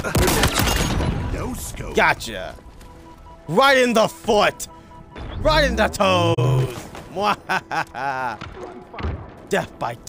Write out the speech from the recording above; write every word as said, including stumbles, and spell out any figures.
No scope. Gotcha. Right in the foot. Right in the toes. Mwahaha. Death by